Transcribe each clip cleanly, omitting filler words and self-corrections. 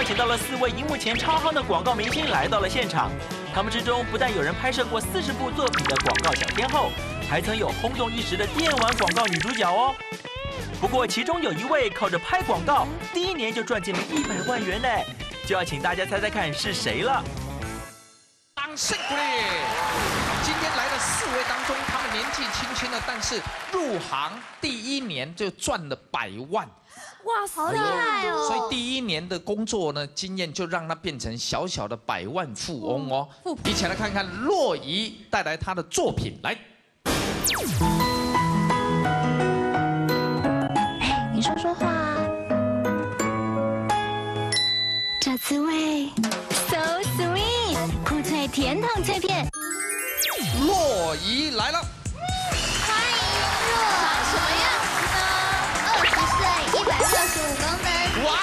请到了4位荧幕前超夯的广告明星来到了现场。他们之中不但有人拍摄过40部作品的广告小天后，还曾有轰动一时的电玩广告女主角哦。不过其中有一位靠着拍广告，第1年就赚进了100万元呢，就要请大家猜猜看是谁了。 掌声鼓励！今天来的4位当中，他们年纪轻轻的，但是入行第1年就赚了100万。 哇，好厉害哦！ 所以第1年的工作呢，经验就让他变成小小的100万富翁哦。一起来看看洛仪带来他的作品来。 你说说话啊。这滋味 so sweet， 酷脆甜筒脆片。 洛仪来了。 165公分， 哇！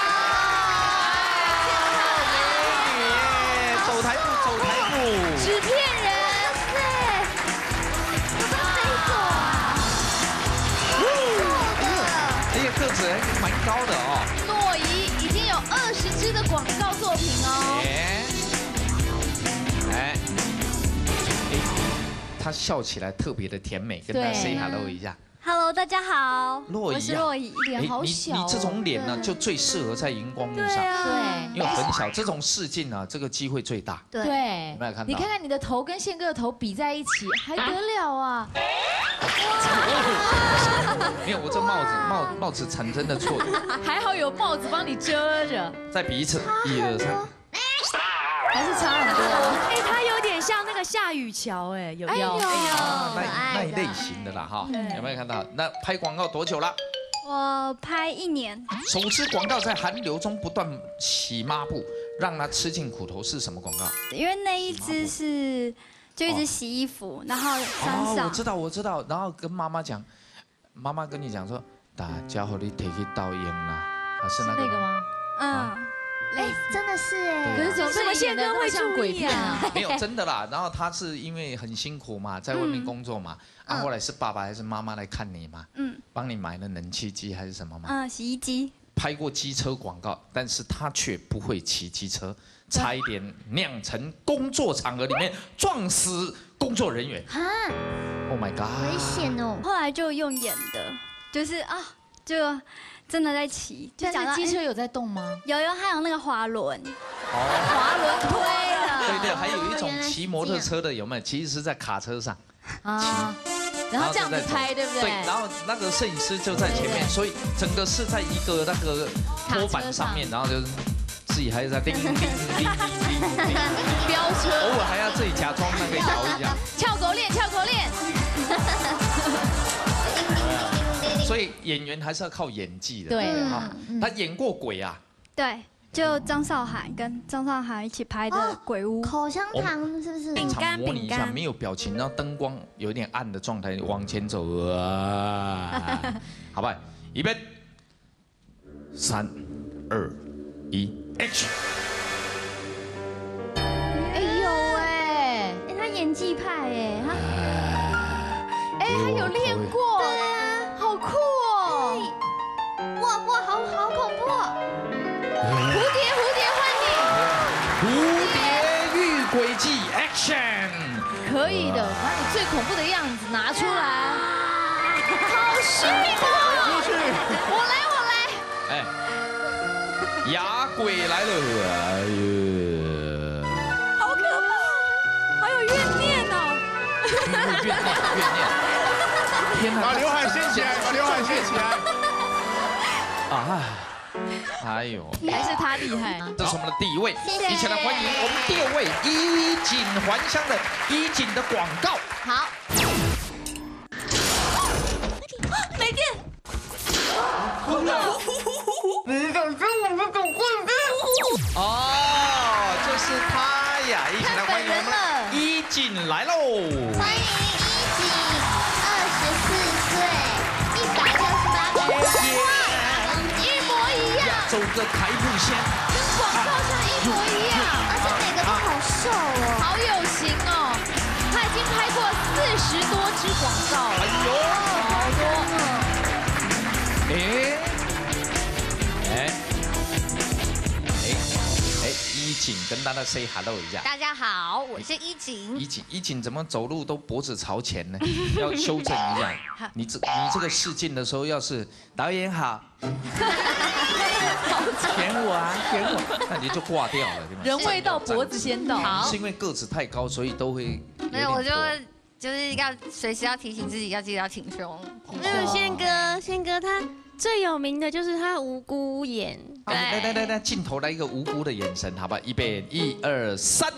美女，走台步，走台步， 纸片人，对，有没有飞过啊？ 这个个子还蛮高的哦。 洛仪已经有20支的广告作品哦。 她笑起来特别的甜美，跟她 say hello 一下。 Hello， 大家好， 洛仪， 我是洛仪，脸好小。 你这种脸呢，就最适合在荧光幕上， 对， 因为很小，这种试镜啊，这个机会最大。 对， 有没有看到？ 你看看你的头跟宪哥的头比在一起，还得了啊？ 没有，我这帽子产生的错觉。 还好有帽子帮你遮着。 再比一次，1、2、3。 还是差很多。 哎，他有点像那个夏雨乔，哎，有没有？ 那一类型的啦哈，有没有看到？那拍广告多久了？ 我拍1年。 首支广告在韩流中不断起抹布，让他吃尽苦头是什么广告？ 因为那一支是就一直洗衣服，然后山上。 我知道，然后跟妈妈讲，妈妈跟你讲说，大家和你提去倒烟啦，是那个吗？ 嗯。 哎，真的是哎， 可是怎么宪哥会像鬼片啊？ 没有真的啦，然后他是因为很辛苦嘛，在外面工作嘛，后来是爸爸还是妈妈来看你嘛，帮你买了冷气机还是什么嘛， 洗衣机。拍过机车广告，但是他却不会骑机车，差一点酿成工作场合里面撞死工作人员。Oh my god！ 危险哦。后来就用演的，就是就。 真的在骑， 就讲机车有在动吗？ 有，还有那个滑轮，滑轮推的。 对，还有一种骑摩托车的有没有？其实是在卡车上然后这样子拍，对不对？ 对，然后那个摄影师就在前面，所以整个是在一个那个拖板上面，然后就是自己还是在叮叮叮叮叮叮飙车， 偶尔还要自己假装那个摇一下， 跳狗链，跳狗链。 所以演员还是要靠演技的， 对哈。他演过鬼啊？ 对，就张韶涵跟张韶涵一起拍的《鬼屋》。口香糖是不是？ 现场模拟一下，没有表情，然后灯光有点暗的状态往前走啊，好吧，预备，3、2、1 ，Action！ 哎呦哎， 他演技派哎， 他有练过。 好酷哦！ 哇，好恐怖！ 蝴蝶换你， 蝴蝶遇轨迹 ，Action！ 可以的，把你最恐怖的样子拿出来，好炫哦！我来， 哎，哑鬼来了，哎呀， 好可怕，好有怨念哦！ 怨念。 把刘海掀起来，把刘海掀起来！ 啊！哎呦， 还是他厉害。 这是我们的第1位，一起来欢迎我们第2位衣锦还乡的衣锦的广告。 好。 没电。 你想说我们总会哦，就是他呀！一起来欢迎我们的衣锦来喽！ 欢迎衣锦，24岁，168公分， 一模一样， 走个台步线， 跟广告上一模一样， 而且每个都好瘦哦， 好有型哦。他已经拍过40多支广告了， 哎呦， 好多。 锦跟大家 say hello 一下。 大家好，我是依锦。 依锦怎么走路都脖子朝前呢？要修正一下。你这个试镜的时候，要是导演好，选我啊，选我，那你就挂掉了，对吗？ 人未到，脖子先到。 好， 是因为个子太高，所以都会。 没有，我就是要随时要提醒自己，要记得要挺胸。 那个宪哥他最有名的就是他无辜眼。 来，镜头来一个无辜的眼神，好吧？预备，1、2、3。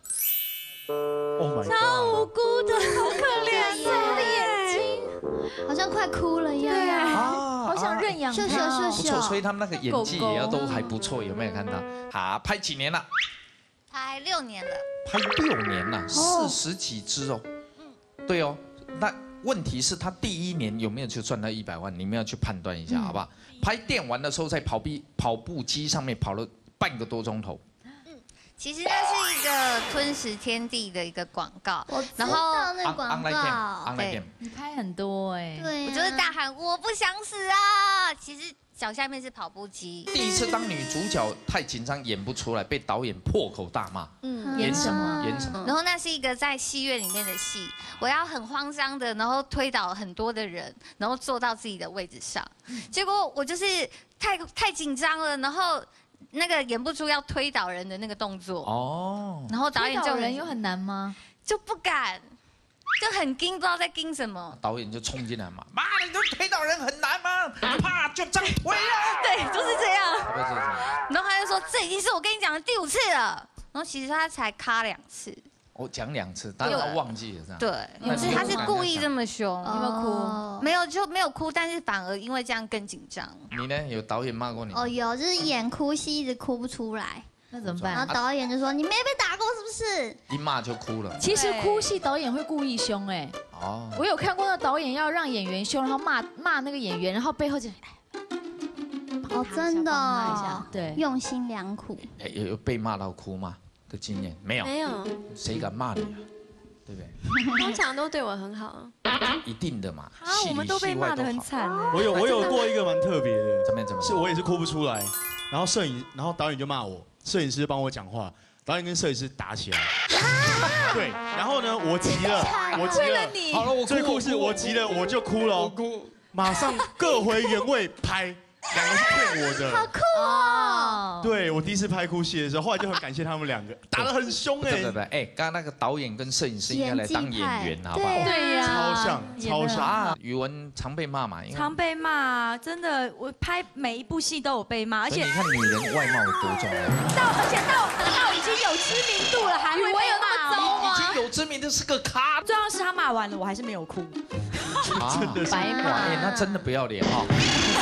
Oh my god！ 超无辜的，好可怜的眼睛， 好像快哭了一样。对啊， 好想认养他。 不错，所以他们那个演技也要都还不错，有没有看到？好，拍几年了？ 拍6年了。 拍6年了，40几支哦。对哦，那问题是他第1年有没有去赚到100万？你们要去判断一下，好不好？拍电玩的时候，在跑步机上面跑了半个多钟头。 其实那是一个吞食天地的一个广告，然后那广告，对， 你拍很多哎， 对，我就是大喊我不想死啊！其实脚下面是跑步机。 第一次当女主角太紧张演不出来，被导演破口大骂。 演什么？ 然后那是一个在戏院里面的戏，我要很慌张的，然后推倒很多的人，然后坐到自己的位置上。结果我就是太紧张了，然后那个演不出要推倒人的那个动作。哦。然后导演就人有很难吗？ 就不敢，就很惊，不知道在惊什么。 导演就冲进来嘛，妈，你都推倒人很难吗？啪就这样推啊。 对，就是这样。然后他就说这已经是我跟你讲的第5次了。然后其实他才卡2次， 我讲2次，但是他忘记了这样。 对，他是故意这么凶。 有没有哭？ 没有，就没有哭，但是反而因为这样更紧张。 你呢？有导演骂过你？ 哦，有，就是演哭戏一直哭不出来， 那怎么办？ 然后导演就说你没被打过是不是？ 一骂就哭了。 其实哭戏导演会故意凶哎。哦。我有看过那导演要让演员凶，然后骂那个演员，然后背后就。 哦，真的， 对， 用心良苦。 有被骂到哭吗？的经验没有？ 没有。 谁敢骂你啊？对不对？ 通常都对我很好。 一定的嘛。 我们都被骂得很惨。 我有过一个蛮特别的。 怎么？ 是我也是哭不出来，然后导演就骂我，摄影师帮我讲话，导演跟摄影师打起来。对，然后呢，我急了。 为了你。 好了，我最酷是我急了，我就哭了。我哭。马上各回原位拍。2个是骗我的， 好酷哦！ 对我第一次拍哭戏的时候，后来就很感谢他们2个，打得很凶哎。 对，刚刚那个导演跟摄影师应该来当演员，好不好？ 对呀， 超像啊！ 宇文常被骂嘛， 常被骂，真的，我拍每一部戏都有被骂，而且你看女人外貌有多重要， 而且到已经有知名度了，还会被骂哦。已经有知名度是个咖， 重要是他骂完了，我还是没有哭。 真的是白骂， 那真的不要脸哈。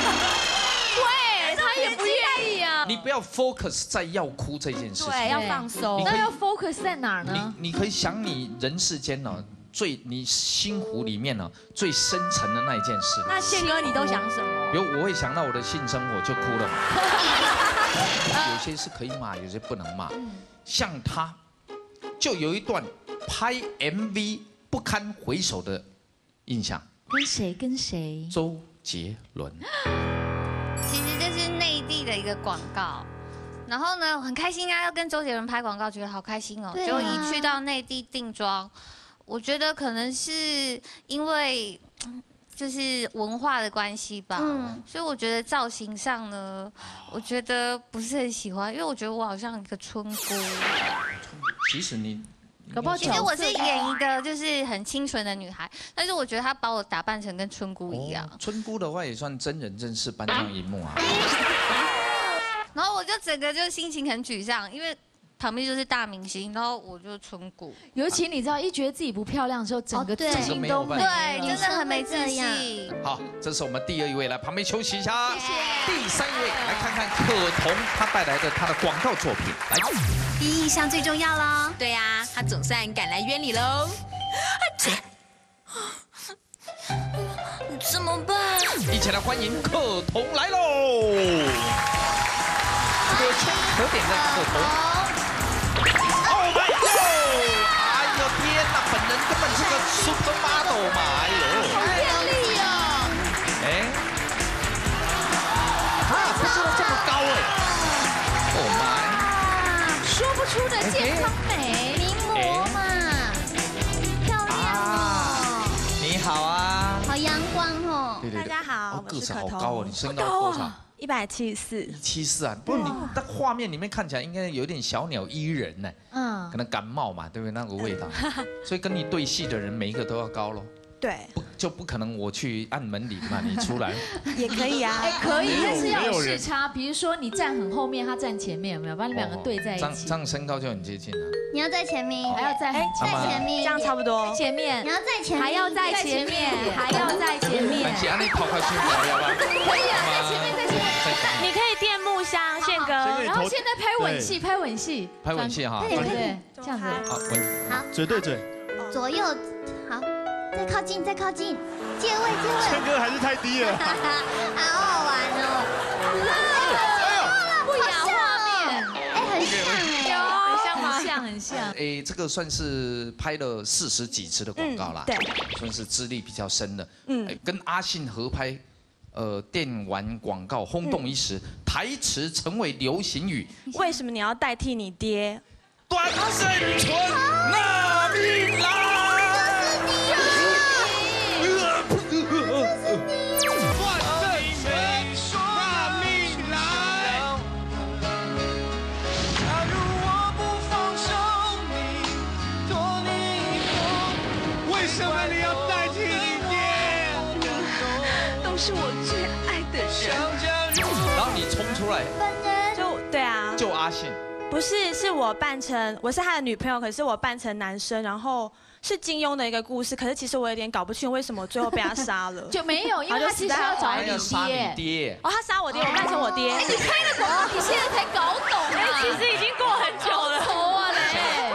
也不愿意啊！ 你不要 focus 在要哭这件事情， 对，要放松。 那要 focus 在哪儿呢？ 你可以想你人世间呢你心湖里面呢最深层的那一件事。 那宪哥你都想什么？ 比如我会想到我的性生活就哭了。有些是可以骂，有些不能骂。像他，就有一段拍 MV 不堪回首的印象。 跟谁？ 周杰伦。 其实这是内地的一个广告，然后呢，很开心啊，要跟周杰伦拍广告，觉得好开心哦。就一去到内地定妆，我觉得可能是因为就是文化的关系吧，所以我觉得造型上呢，我觉得不是很喜欢，因为我觉得我好像一个村姑。 其实你。 其实我是演一个就是很清纯的女孩，但是我觉得她把我打扮成跟春姑一样。 春姑的话也算真人真事搬上荧幕啊。 然后我就整个就心情很沮丧，因为旁边就是大明星，然后我就春姑。 尤其你知道，一觉得自己不漂亮的时候，整个自信都没有， 对，真的很没自信。 好，这是我们第2位，来旁边休息一下。 谢谢。 第3位，来看看可彤她带来的她的广告作品。来， 第一印象最重要咯。对呀，她总算赶来约你喽。怎么办？ 一起来欢迎可彤来喽！可圈可点的可彤。Oh my god！ 哎呦天哪，本人根本是个 supermodel 嘛！哎呦， 好艳丽哦！ 哎，她做的这么高哎！Oh my！ 说不对对。 大家好， 个子我是可彤。 好高哦，你身高多少 ？174。 174啊，不过你在画面里面看起来应该有点小鸟依人呢。可能感冒嘛，对不对？那个味道，所以跟你对戏的人每一个都要高咯。 对， 就不可能我去按门铃嘛，你出来也可以啊。 哎，可以，但是要有视差，比如说你站很后面，他站前面，有没有？把你们两个对在一起。 这样身高就很接近了。 你要在前面， 还要在前面， 这样差不多。 前面， 你要在前面， 还要在前面，还要在前面。 而且按你跑快去跑要吧？ 可以啊，在前面，在前面。 你可以电木箱，宪哥。 然后现在拍吻戏，拍吻戏， 拍吻戏哈。 对，这样子。 好，吻。 好， 嘴对嘴。 左右，好，再靠近，再靠近。借位。 谦哥还是太低了， 好好玩哦！ 不雅画面， 哎，很像很像，很像。 哎，这个算是拍了40几次的广告啦， 对， 算是资历比较深的。跟阿信合拍，电玩广告轰动一时，台词成为流行语。 为什么你要代替你爹？ 端身春纳米兰。 是我最爱的人。 然后你冲出来， 对啊， 就阿信。 不是，是我扮成我是他的女朋友，可是我扮成男生，然后是金庸的一个故事，可是其实我有点搞不清为什么最后被他杀了。 就没有，因为他其实要找你爹。 哦，他杀我爹，我扮成我爹。 你拍的广告，你现在才搞懂啊？ 其实已经过很久了。 头啊嘞！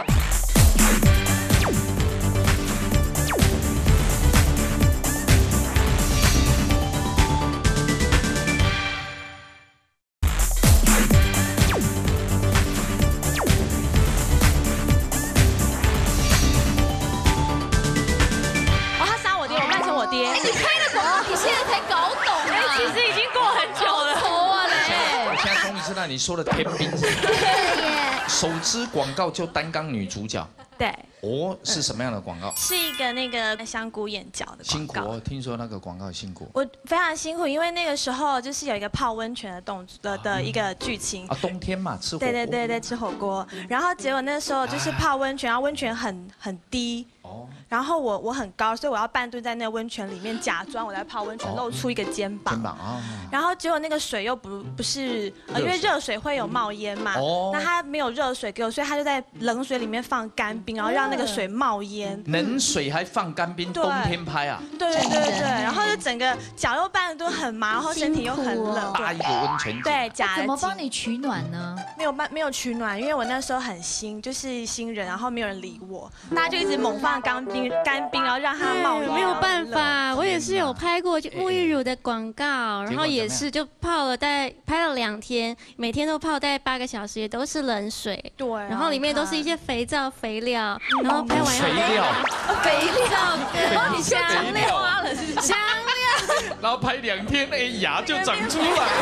那你说的天兵，首支广告就担纲女主角。 对。 哦，是什么样的广告？ 是一个那个香菇眼角的广告。 辛苦哦，听说那个广告辛苦。 我非常辛苦，因为那个时候就是有一个泡温泉的动作的一个剧情。 啊，冬天嘛，吃火锅。 对，吃火锅。然后结果那时候就是泡温泉，然后温泉很低。哦。然后我很高，所以我要半蹲在那个温泉里面，假装我在泡温泉，露出一个肩膀。 肩膀啊。 然后结果那个水又不是，因为热水会有冒烟嘛。哦。那他没有热水给我，所以他就在冷水里面放干冰，然后让那个水冒烟。 冷水还放干冰，冬天拍啊？ 对。然后就整个脚又半蹲很麻，然后身体又很冷。 搭一个温泉。 对，夹。 怎么帮你取暖呢？ 没有取暖，因为我那时候很新，就是新人，然后没有人理我，大家就一直猛放干冰，然后让它冒烟。 没有办法，我也是有拍过就沐浴乳的广告，然后也是就泡了拍了2天，每天都泡大概8个小时，也都是冷水。 对。 然后里面都是一些肥皂、肥料，然后拍完肥料， 帮你香料花了是不是？香料。 然后拍2天，哎，牙就长出来了。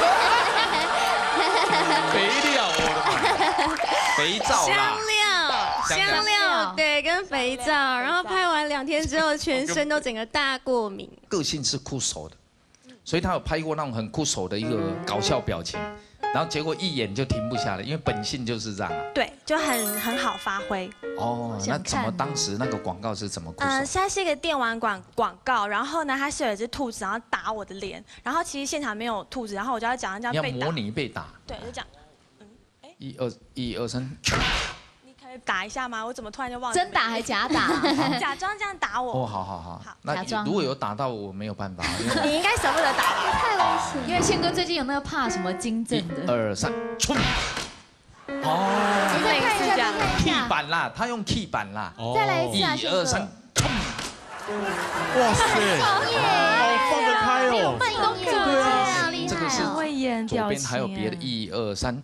肥料，肥皂啦。 香料，对，跟肥皂，然后拍完2天之后，全身都整个大过敏。 个性是酷手的，所以他有拍过那种很酷手的一个搞笑表情，然后结果一演就停不下来，因为本性就是这样啊。 对，就很好发挥。 哦，那怎么当时那个广告是怎么酷手？ 它是一个电玩广告，然后呢，它是有一只兔子，然后打我的脸，然后其实现场没有兔子，然后我就要讲这样被打。 你要模拟被打。 对，就讲 ，1、2、3。 打一下吗？我怎么突然就忘了？ 真打还假打？ 假装这样打我。 哦，好。那如果有打到我没有办法。 你应该舍不得打吧？ 太危险。 因为宪哥最近有那个怕什么金正的。 1、2、3，冲！ 哦。你再看一下，再看一下。 key 板啦，他用 key 板啦。 再来一次啊 ！1、2、3，冲！ 哇塞，好放得开哦。 对啊，厉害。 这个是会演左边还有别的1、2、3。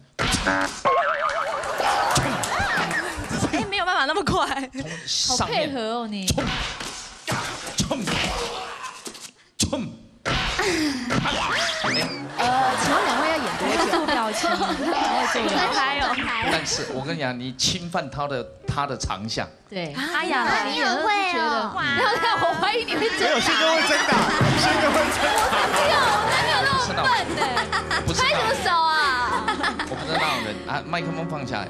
没有办法那么快， 好配合哦你。冲！请问2位要演多久？做表情， 转台哦。 但是我跟你讲，你侵犯他他的长项。 对， 阿雅， 你也会觉得， 哦， 我怀疑你会真没有，宪哥会真打，宪哥会真打。 我男朋友那么笨呢， 不是拍什么手啊？ 我不是那种人啊，麦克风放下来。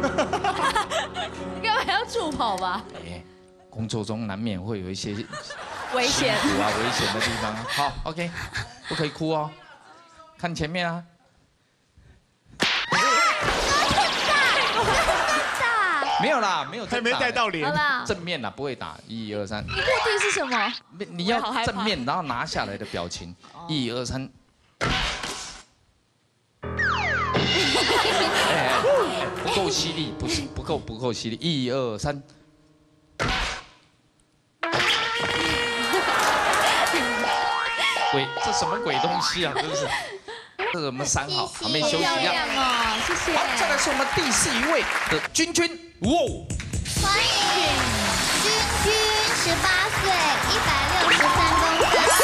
你干嘛要助跑吧？ 哎，工作中难免会有一些危险辛苦啊、危险的地方。好 ，OK， 不可以哭哦，看前面啊。没有啦，没有， 还没带到脸。 好啦， 正面啦，不会打。1、2、3。 你目的是什么？ 你要正面，然后拿下来的表情。1、2、3。不够犀利，不是不够犀利。1、2、3。鬼，这什么鬼东西啊？真是。这是我们3号，旁边休息一下。 哦，谢谢。 好，再来是我们第4位的君君，哇！ 欢迎君君，18岁，163公分，24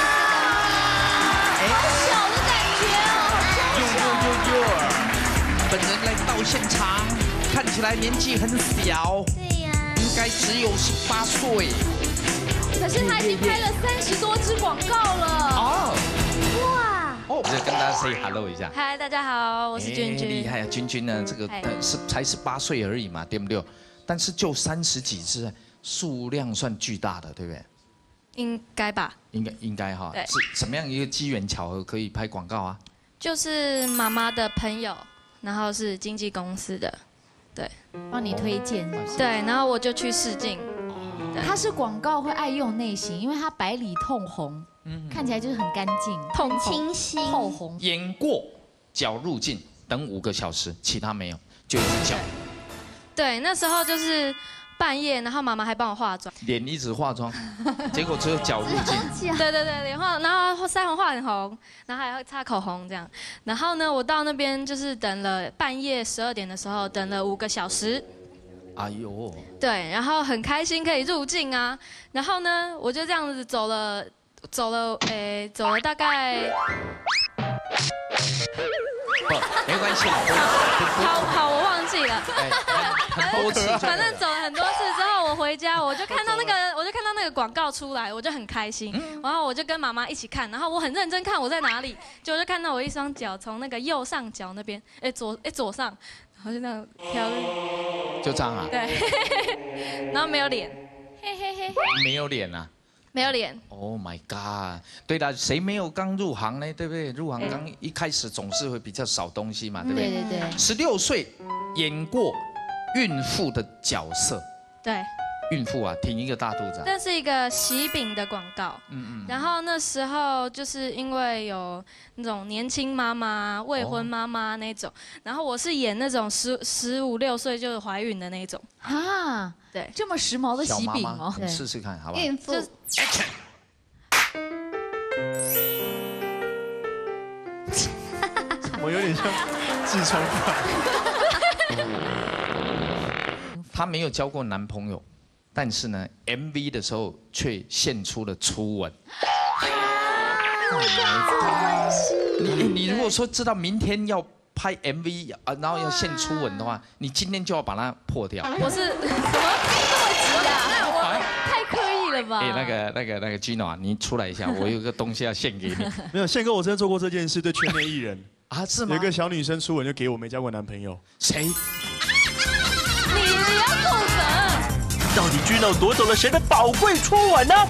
公斤， 好小的感觉哦。 本人来到现场，看起来年纪很小， 对呀， 应该只有18岁。 可是他已经拍了30多支广告了。 哦， 哇， 我就跟大家 say hello 一下。 嗨，大家好，我是君君。 厉害啊，君君呢，这个才18岁而已嘛，对不对？但是就30几只，数量算巨大的，对不对？ 应该吧？ 应该哈。 对。 是什么样一个机缘巧合可以拍广告啊？ 就是妈妈的朋友，然后是经纪公司的，对， 帮你推荐。 对，然后我就去试镜。 他是广告会爱用类型，因为他白里透红，看起来就是很干净、 很清新， 透红。 演过，脚入镜，等5个小时，其他没有，就一直叫。 对，那时候就是半夜，然后妈妈还帮我化妆， 脸一直化妆，结果只有脚入镜。 对，脸化，然后腮红画很红，然后还要擦口红这样。然后呢，我到那边就是等了半夜12点的时候，等了5个小时。 哎呦， 对，然后很开心可以入境啊，然后呢，我就这样子走了大概， 没关系啦， 好，我忘记了， 很多次， 反正走了很多次之后，我回家我就看到那个广告出来，我就很开心，然后我就跟妈妈一起看，然后我很认真看我在哪里，就看到我一双脚从那个右上角那边，左上。然后就那样飘， 就这样啊？ 对，然后没有脸，嘿嘿嘿， 没有脸啊？ 没有脸。 Oh my god！ 对了，谁没有刚入行呢？对不对？入行刚一开始总是会比较少东西嘛，对不对？ 对。 16岁演过孕妇的角色。 对。 孕妇啊，挺一个大肚子。 这是一个喜饼的广告。然后那时候就是因为有那种年轻妈妈、未婚妈妈那种，然后我是演那种15、16岁就怀孕的那种。 啊， 对， 这么时髦的喜饼哦， 你试试看，好不好？ 孕妇。 我有点像痔疮犯。 她没有交过男朋友。但是呢 ，MV 的时候却献出了初吻。你如果说知道明天要拍 MV 啊，然后要献初吻的话，你今天就要把它破掉。 我是什么这么急啊？我太刻意了吧？ 那个 Gino 啊，你出来一下，我有个东西要献给你。 没有，宪哥，我真的做过这件事，对圈内艺人啊，是吗？ 有一个小女生初吻就给我没交过男朋友。 谁？ 你要负责。 到底 Gino 夺走了谁的宝贵初吻呢？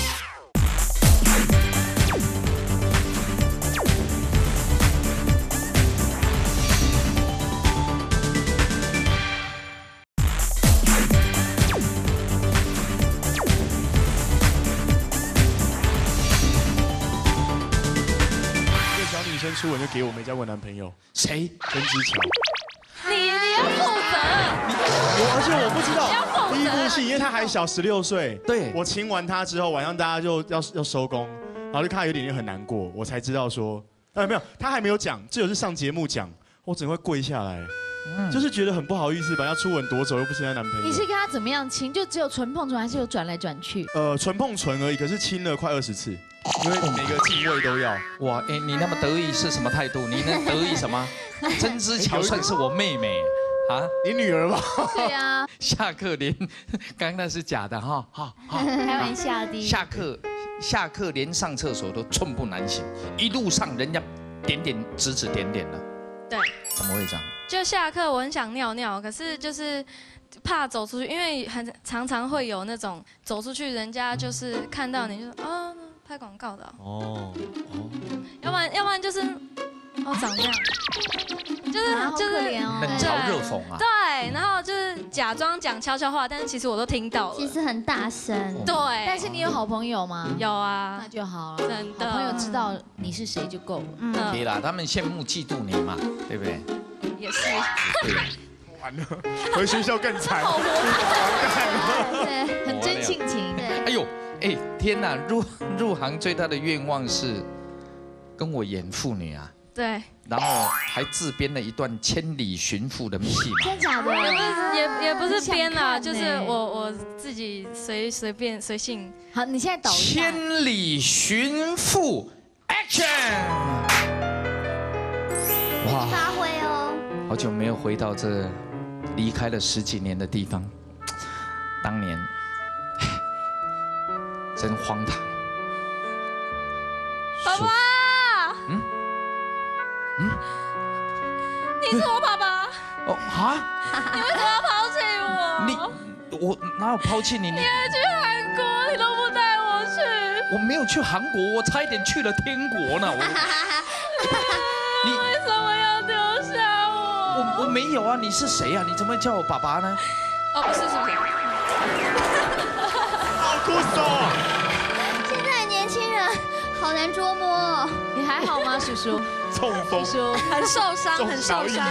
一个小女生初吻就给我没交过男朋友。 谁？ 曾之乔。 你要负责。 而且我不知道第一部戏，因为他还小16岁。 对， 我亲完他之后，晚上大家就要收工，然后就看他有点很难过，我才知道说，没有，他还没有讲，只有是上节目讲，我整个会跪下来，就是觉得很不好意思把他初吻夺走，又不是他男朋友。 你是跟他怎么样亲？就只有唇碰唇，还是有转来转去？ 唇碰唇而已，可是亲了快20次，因为每个进位都要。 哇，哎，你那么得意是什么态度？你那得意什么？曾之乔算是我妹妹。 啊， 你女儿吧？ 对呀， 下课连刚刚那是假的哈，好， 开玩笑的。 下课连上厕所都寸步难行，一路上人家指指点点的。 对， 怎么会这样？ 就下课我很想尿尿，可是就是怕走出去，因为常常会有那种走出去，人家就是看到你就说啊拍广告的哦，要不然就是长这样，就是冷嘲热讽啊。 对，然后就是假装讲悄悄话，但是其实我都听到了。 其实很大声。 对， 但是你有好朋友吗？ 有啊， 那就好了。 真的， 好朋友知道你是谁就够了。 可以啦，他们羡慕嫉妒你嘛，对不对？ 也是。 对。 完了，回学校更惨。 好对，很真性情。 对。 哎呦，哎天哪，入行最大的愿望是跟我演妇女啊。 对。 然后还自编了一段千里寻父的戏嘛？ 真假的？ 也不是编啦，就是我自己随便随性。 好，你现在导一下。 千里寻父 ，Action！ 哇，发挥哦！ 好久没有回到这离开了10几年的地方，当年真荒唐。 爸爸。你是我爸爸哦啊！ 你为什么要抛弃我？ 我哪有抛弃你？ 你还去韩国，你都不带我去。 我没有去韩国，我差一点去了天国呢。 你为什么要丢下我？ 我没有啊，你是谁啊？你怎么会叫我爸爸呢？ 哦，不是什么。 好酷哦！ 现在的年轻人好难捉摸。 你还好吗，叔叔？ 中风， 很受伤，很受伤。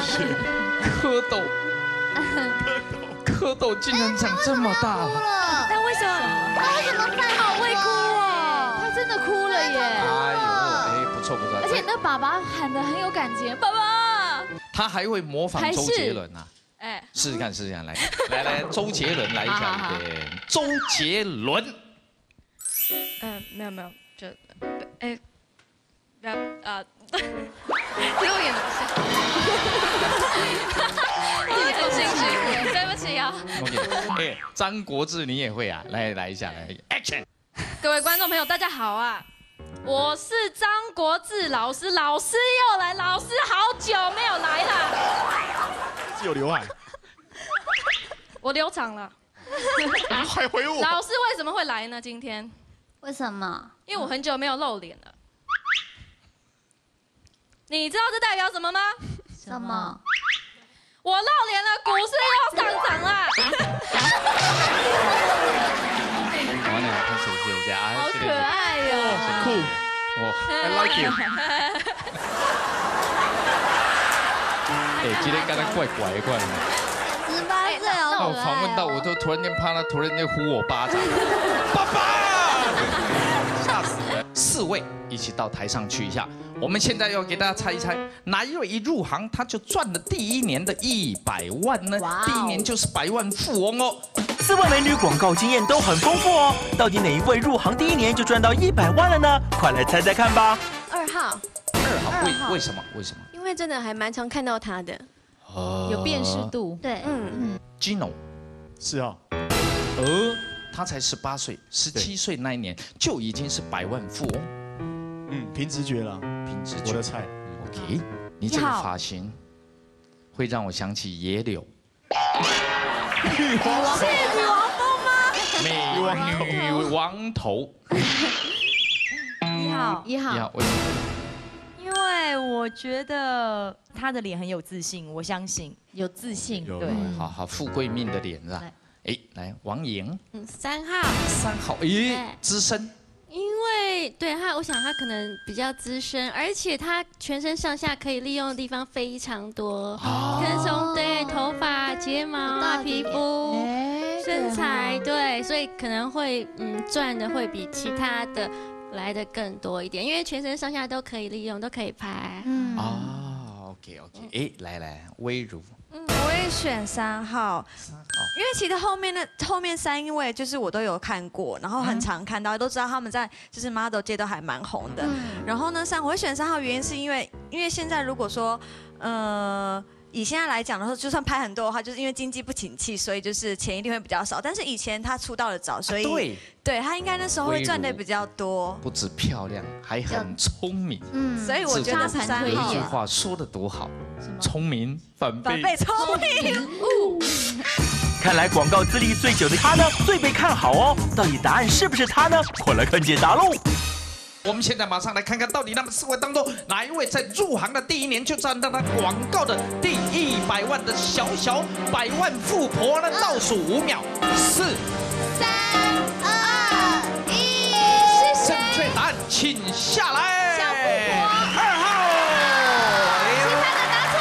蝌蚪竟然长这么大了。 但为什么？ 为什么饭好会哭哦？ 他真的哭了耶！ 哎呦，哎，不错。 而且那爸爸喊得很有感情，爸爸。 他还会模仿周杰伦啊！ 哎， 试试看，来，周杰伦来一下，周杰伦。 没有，就，不要给我演的不像，对不起啊。 OK， 张国志你也会啊？来一下，Action！ 各位观众朋友，大家好啊！我是张国志老师，老师又来，老师好久没有来了。 是有刘海。 我留长了。 还回我？ 老师为什么会来呢？今天？ 为什么？ 因为我很久没有露脸了。你知道这代表什么吗？ 什么？ 我露脸了，股市又上涨了。 好可爱哟！ 酷， I like you。哎，今天刚才怪的。 18岁哦。 我访问到，我都突然间怕他突然间呼我巴掌，爸爸，吓死人！4位一起到台上去一下。我们现在要给大家猜一猜，哪一位一入行他就赚了第1年的100万呢？第1年就是100万富翁哦。 4位美女广告经验都很丰富哦，到底哪一位入行第1年就赚到100万了呢？快来猜猜看吧。 2号。 为什么？ 因为真的还蛮常看到他的。 有辨识度。 对 ，Gino。 是啊。 他才18岁，17岁那一年就已经是100万富翁。 凭直觉啦，我的菜。 OK， 你这个发型会让我想起野柳。 女王风吗？ 女王头。 1号， 为什么？ 因为我觉得他的脸很有自信，我相信有自信， 对， 好富贵命的脸是吧？哎，来王莹 ，3号， 资深。 因为对他，我想他可能比较资深，而且他全身上下可以利用的地方非常多，可能从头发、睫毛啊、皮肤、身材，对，所以可能会赚的会比其他的来的更多一点，因为全身上下都可以利用，都可以拍。 OK， 哎，来，微如。 我也选3号，因为其实后面3位就是我都有看过，然后很常看到，都知道他们在就是 model 界都还蛮红的。然后呢，我会选3号原因是因为现在如果说以以现在来讲的话，就算拍很多的话，就是因为经济不景气，所以就是钱一定会比较少。但是以前他出道的早，所以对他应该那时候会赚的比较多。 不止漂亮，还很聪明。 所以我觉得是3号。 有一句话说的多好，聪明反被聪明误。 看来广告资历最久的他呢，最被看好哦。到底答案是不是他呢？快来看解答喽！ 我们现在马上来看看，到底他们4位当中哪一位在入行的第1年就赚到他广告的第100万的小100万富婆呢？倒数5秒，4、3、 2、1， 正确答案请下来。 小富婆 2号， 其他的答错。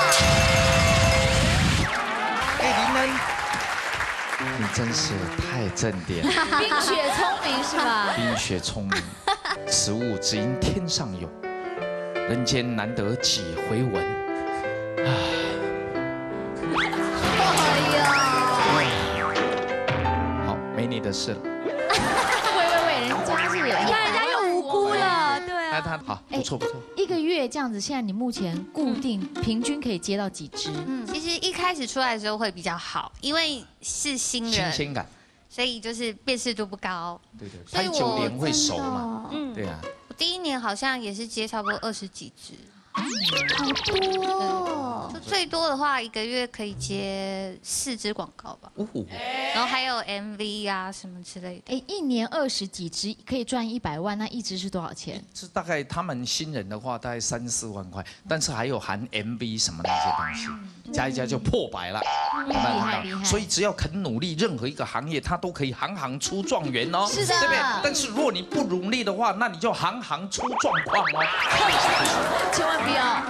林恩，你真是太正点了。 冰雪聪明是吧？ 冰雪聪明。此物只因天上有，人间难得几回闻。哎呀，好，没你的事了。 喂，人家是，你看人家又无辜了，对啊。 他好，不错不错。 1个月这样子，现在你目前固定平均可以接到几支？ 其实一开始出来的时候会比较好，因为是新人， 新鲜感。 所以就是辨识度不高。 对，拍久连会熟嘛。对啊。 我第1年好像也是接差不多20几支。 好多哦！ 就最多的话，1个月可以接4支广告吧。然后还有 MV 啊什么之类的。 1年20几支可以赚100万，那1支是多少钱？ 是大概他们新人的话，大概3、4万块，但是还有含 MV 什么那些东西，加一加就破100了。 厉害！ 所以只要肯努力，任何一个行业它都可以行行出状元哦。 是的， 对不对？但是如果你不努力的话，那你就行行出状况哦。 千万不要。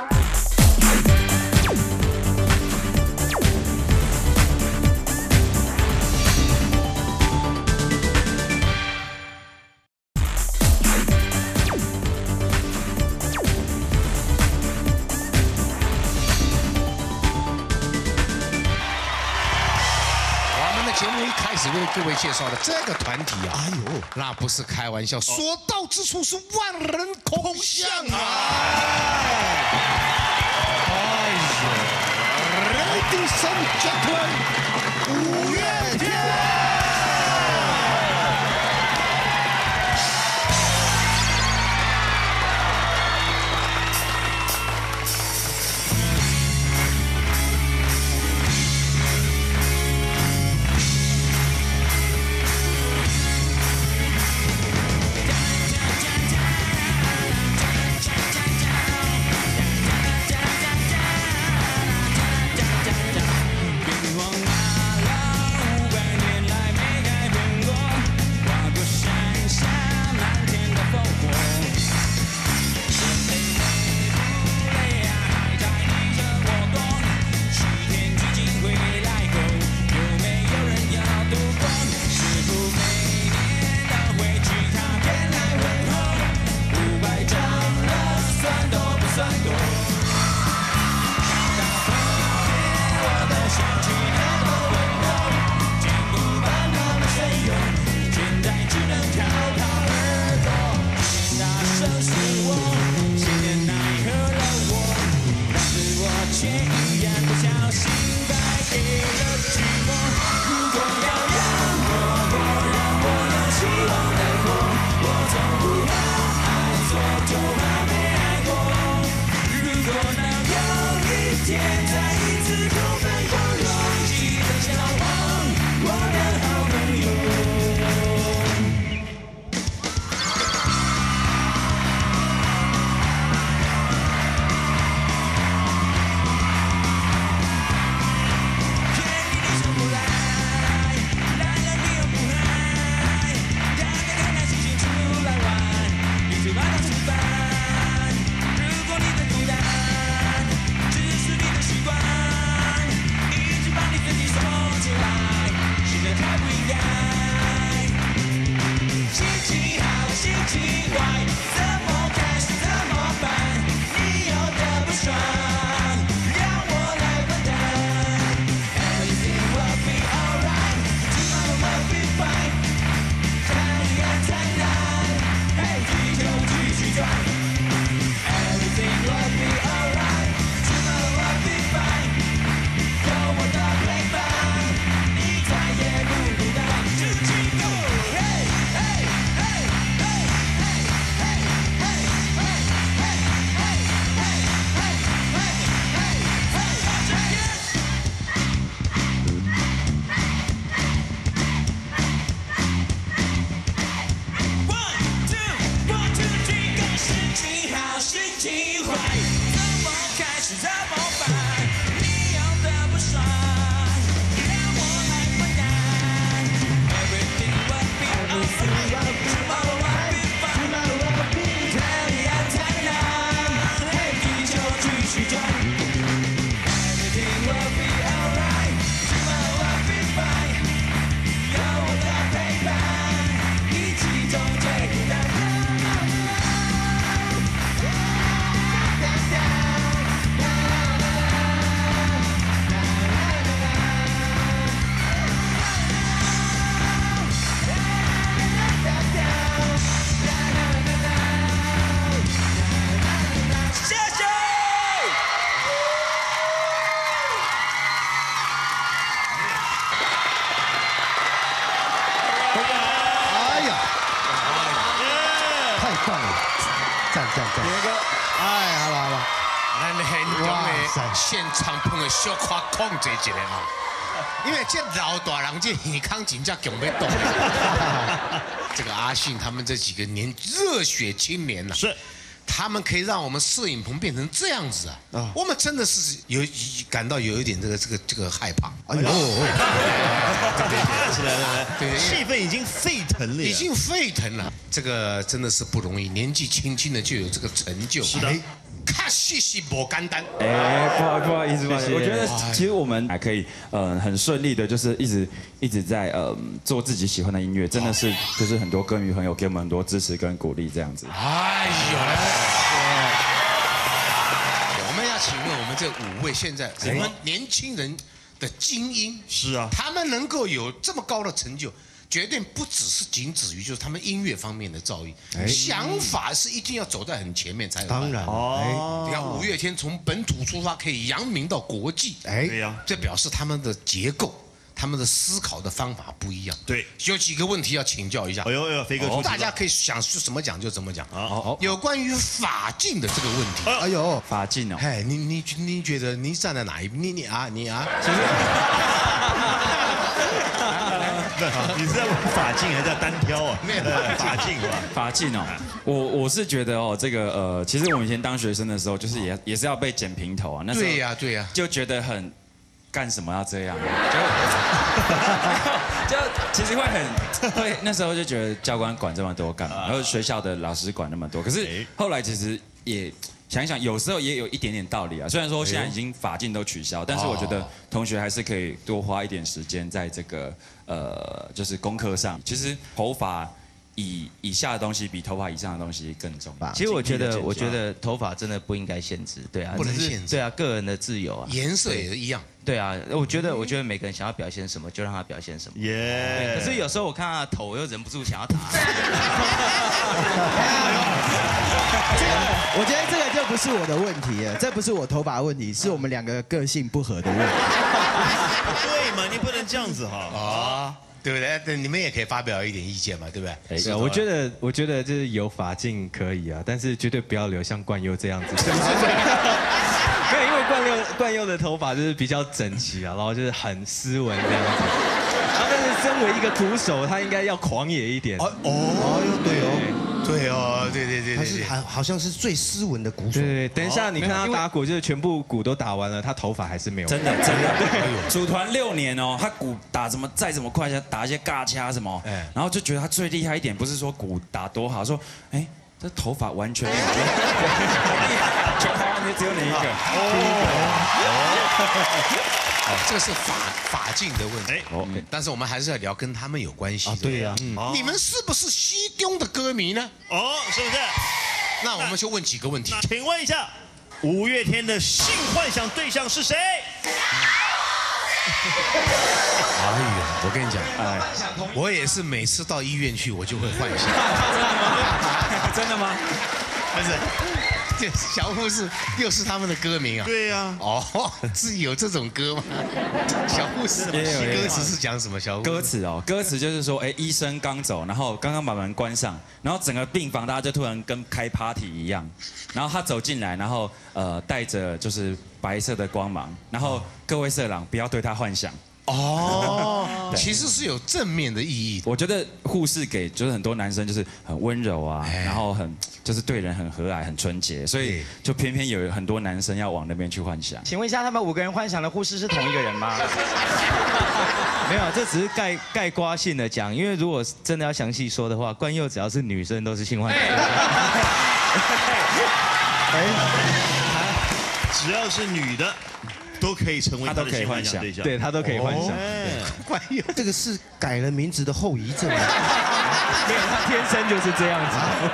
节目一开始为各位介绍的这个团体啊，哎呦，那不是开玩笑，所到之处是万人空巷啊！哎呦 ，Ladies and gentlemen， 5月天。 Everything will be alright. Tomorrow will be fine. 太棒了，赞！ 别哥，哎，好了，咱现场的现场碰的小夸控制一下啊，因为这老大人这耳康真正强要动。这个阿信他们这几个热血青年呐， 是。 他们可以让我们摄影棚变成这样子啊！我们真的是感到有一点这个害怕。哎呦， 对，气氛已经沸腾了， 已经沸腾了。这个真的是不容易，年纪轻轻的就有这个成就。 是的。 看戏戏不简单。 不好意思，我觉得其实我们还可以，很顺利的，就是一直在做自己喜欢的音乐，真的是就是很多歌迷朋友给我们很多支持跟鼓励这样子。 哎呦，我们要请问我们这5位现在我们年轻人的精英， 是啊， 他们能够有这么高的成就。 绝对不只是仅止于就是他们音乐方面的造诣，想法是一定要走在很前面才有。 当然， 你看5月天从本土出发可以扬名到国际， 对呀， 这表示他们的结构、他们的思考的方法不一样。 对， 有几个问题要请教一下。 哎呦，飞哥， 大家可以想怎么讲就怎么讲。好，有关于法镜的这个问题。 哎呦，法镜哦， 哎，你觉得你站在哪一边？你啊？其实。 你是在玩法镜还是在单挑啊？法镜吧， 法镜哦，我是觉得哦，这个其实我们以前当学生的时候，就是也是要被剪平头啊，那时候对呀， 就觉得很干什么要这样，就其实会那时候就觉得教官管这么多干嘛，然后学校的老师管那么多，可是后来其实也。 想一想，有时候也有一点点道理啊。虽然说现在已经法镜都取消，但是我觉得同学还是可以多花一点时间在这个就是功课上。其实头发以下的东西比头发以上的东西更重要。 其实我觉得头发真的不应该限制，对啊， 不能限制， 对啊，个人的自由啊， 颜色也一样。 对啊，我觉得每个人想要表现什么就让他表现什么。 耶！ 可是有时候我看他的头，我又忍不住想要打。 我觉得这个就不是我的问题了，这不是我头发的问题，是我们2个个性不合的问题。 对嘛，你不能这样子哈。啊。 对不对？你们也可以发表一点意见嘛，对不对？ 是，我觉得就是有发镜可以啊，但是绝对不要留像冠佑这样子。对，因为冠佑的头发就是比较整齐啊，然后就是很斯文这样子。但是身为一个鼓手，他应该要狂野一点。 对哦， 对， 他是好像是最斯文的鼓手。 对，等一下你看他打鼓，就是全部鼓都打完了，他头发还是没有。 真的，组团6年哦，他鼓打再怎么快，打一些尬掐什么，然后就觉得他最厉害一点，不是说鼓打多好，说这头发完全没有，全台湾只有你一个。 这个是法镜的问题。但是我们还是要聊跟他们有关系的。 对呀， 你们是不是西东的歌迷呢？ 哦，是不是？ 那我们就问几个问题。 请问一下，5月天的性幻想对象是谁？ 哎呀，我跟你讲，我也是每次到医院去，我就会幻想。 真的吗？ 不是。 小护士又是他们的歌名啊？ 对呀。 哦，是有这种歌吗？小护士歌词是讲什么？小护士歌词就是说，医生刚走，然后刚刚把门关上，然后整个病房大家就突然跟开 party 一样，然后他走进来，然后带着就是白色的光芒，然后各位色狼不要对他幻想。 哦，其实是有正面的意义。 我觉得护士给就是很多男生就是很温柔啊，然后就是对人很和蔼、很纯洁，所以就偏偏有很多男生要往那边去幻想。 请问一下，他们5个人幻想的护士是同一个人吗？没有，这只是概括性的讲，因为如果真的要详细说的话，冠佑只要是女生都是性幻想。 只要是女的。 都可以成为他的性幻想对象， 对他都可以幻想。 冠佑，这个是改了名字的后遗症。没有， 他天生就是这样子。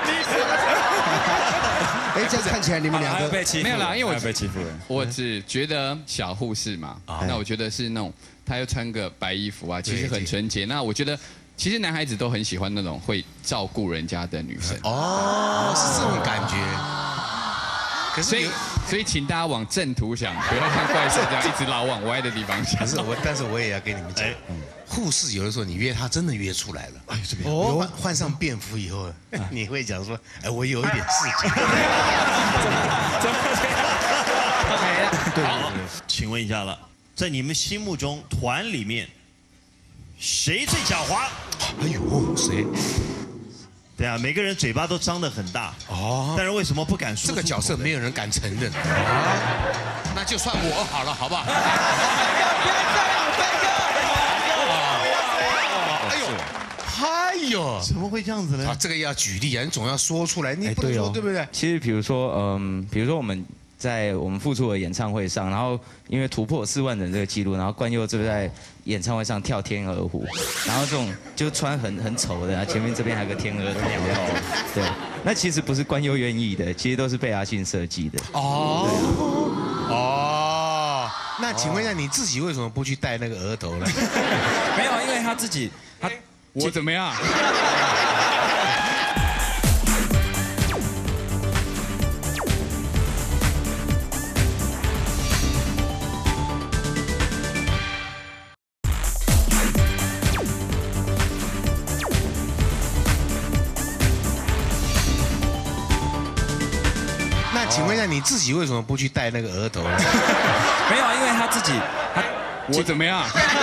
这样看起来你们2个没有啦，因为我被欺负了。 我只觉得小护士嘛，那我觉得是那种他又穿个白衣服啊，其实很纯洁。那我觉得。 其实男孩子都很喜欢那种会照顾人家的女生哦，是这种感觉。 可是所以请大家往正途想，不要像怪兽这样一直老往歪的地方想。 可是但是我也要跟你们讲， 护士有的时候你约他真的约出来了，哎，这边换上便服以后，你会讲说，哎，我有一点事情。 好，请问一下了，在你们心目中团里面谁最狡猾？ 哎呦，谁？ 对啊，每个人嘴巴都张得很大哦，但是为什么不敢说？ 这个角色没有人敢承认啊，那就算我好了，好不好？哎呦， 怎么会这样子呢？ 啊，这个要举例啊，你总要说出来，你不能说对不对？ 其实比如说，比如说我们在我们复出的演唱会上，然后因为突破4万人这个记录，然后冠佑就在演唱会上跳天鹅湖，然后这种就穿很丑的，前面这边还有个天鹅头，对，那其实不是冠佑愿意的，其实都是被阿信设计的。 哦，那请问一下，你自己为什么不去戴那个额头呢？ 没有，因为他自己， 我怎么样？ 那请问一下，你自己为什么不去戴那个额头呢？ 没有，因为他自己， 我怎么样？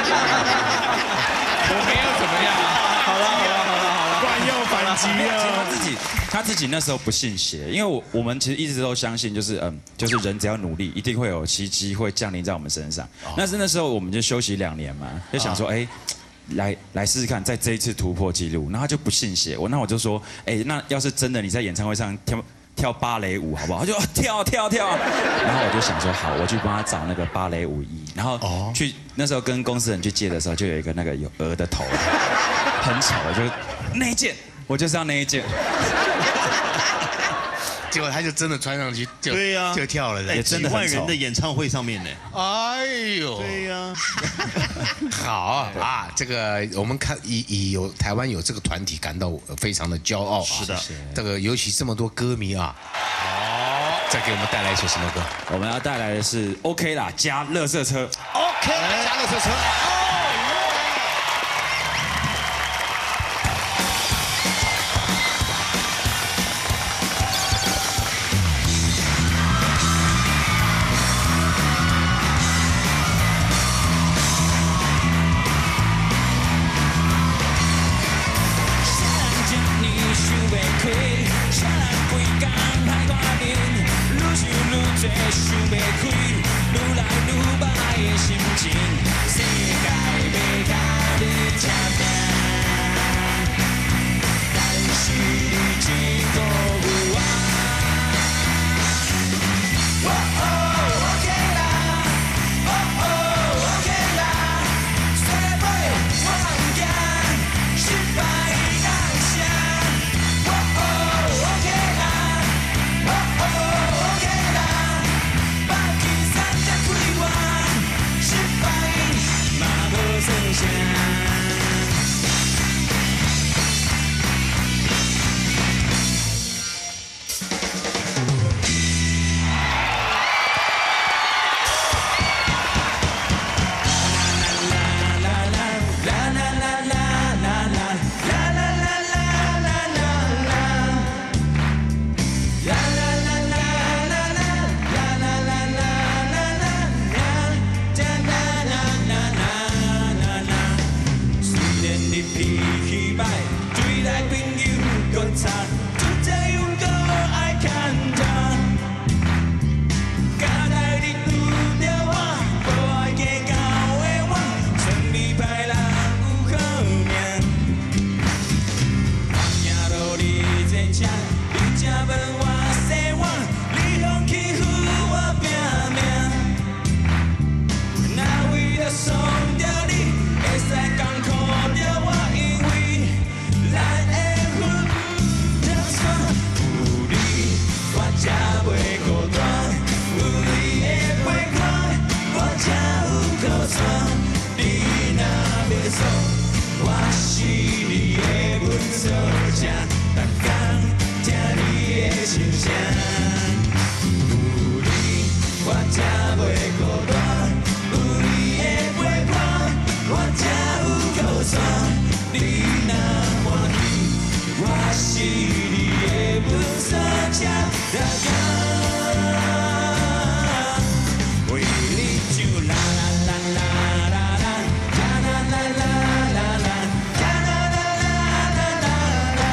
我没有怎么样。 好了， 冠佑反击了。 他自己那时候不信邪，因为我们其实一直都相信，就是人只要努力，一定会有奇迹会降临在我们身上。但是那时候我们就休息2年嘛，就想说，哎，来试试看，在这一次突破纪录。然后他就不信邪，那我就说，哎，那要是真的你在演唱会上跳芭蕾舞好不好？他就跳，然后我就想说好，我去帮他找那个芭蕾舞衣，然后去那时候跟公司人去借的时候，就有一个那个有鹅的头，很丑，就那一件，我就是要那一件。 结果他就真的穿上去， 对呀， 就跳了， 在几万人的演唱会上面呢。 哎呦， 对呀， 好啊，这个我们看有台湾有这个团体感到非常的骄傲啊。 是的， 这个尤其这么多歌迷啊。好，再给我们带来一首什么歌？ 我们要带来的是 OK 啦加垃圾车。 OK 加垃圾车。 为你唱啦啦啦啦啦啦，啦啦啦啦啦啦，啦啦啦啦啦啦啦，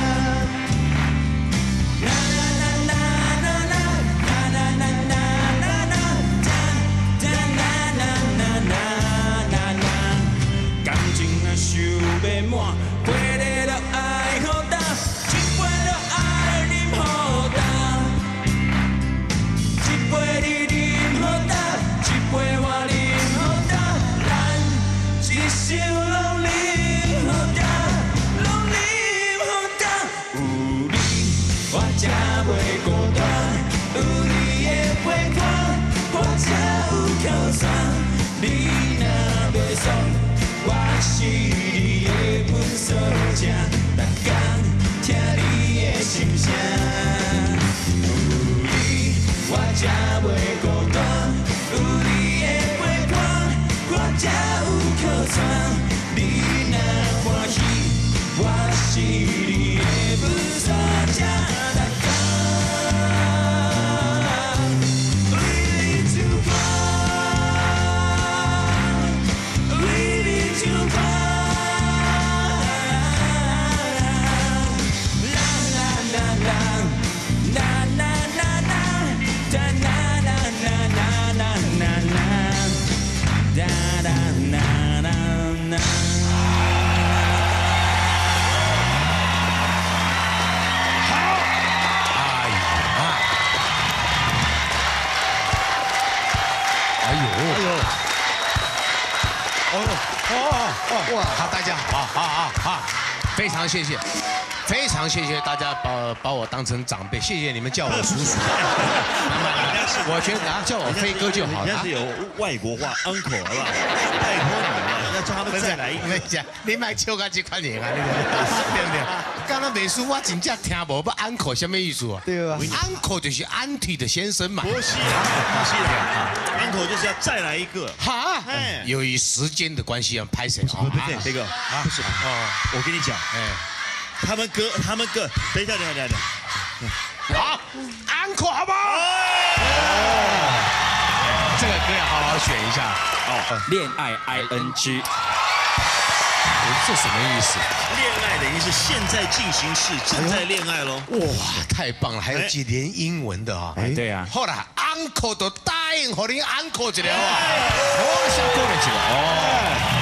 啦啦啦啦啦啦，啦啦啦啦啦啦，啦啦啦啦啦啦，感情若想要满，陪你就爱好大，一杯就爱啉好大。一杯你啉好大，一杯我啉好大，咱一生拢啉好大，拢啉好大。有你我才袂孤单，有你的陪伴，我才有靠山。你若袂爽，我是你的本所正，逐天听你的心声。我才袂孤单，有你的陪伴，我才有靠山。你若欢喜，我是你的本所正，逐天为你唱歌，为你唱歌。啦啦啦啦，啦啦啦啦。哒啦啦啦啦啦啦啦，哒啦啦啦啦。好，哎呀， 哎呦，哇，好，大家好，非常谢谢。非常谢谢大家把我当成长辈，谢谢你们叫我叔叔。我觉得叫我飞哥就好了。 人家是有外国话 uncle 好不好？拜托你了，要叫他们再来一个。 你买笑到这款人啊，对不对？刚刚美术我真正听无，不 uncle 什么意思啊？ 对吧 ？uncle 就是 auntie 的先生嘛。 不是啊，uncle 就是要再来一个。 哈，由于时间的关系要拍谁啊？ 不对，飞哥啊，不是哦，我跟你讲，他们歌，等一下， 好 ，uncle 好不好？这个歌要好好选一下哦。恋爱 ing， 这什么意思？ 恋爱等于是现在进行式，正在恋爱喽。 哇，太棒了，还有几连英文的啊！ 对啊。 后来 uncle 都答应和你 uncle 一了啊，我下过来一个哦。